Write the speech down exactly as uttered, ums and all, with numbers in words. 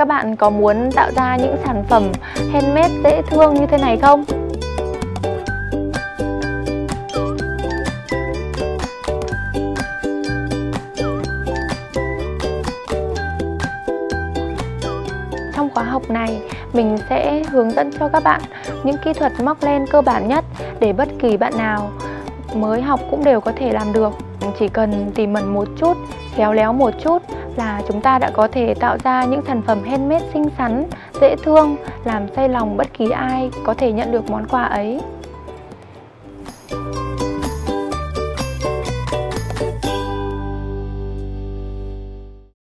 Các bạn có muốn tạo ra những sản phẩm handmade dễ thương như thế này không? Trong khóa học này, mình sẽ hướng dẫn cho các bạn những kỹ thuật móc len cơ bản nhất để bất kỳ bạn nào mới học cũng đều có thể làm được. Chỉ cần tỉ mẩn một chút, khéo léo một chút là chúng ta đã có thể tạo ra những sản phẩm handmade xinh xắn, dễ thương, làm say lòng bất kỳ ai có thể nhận được món quà ấy.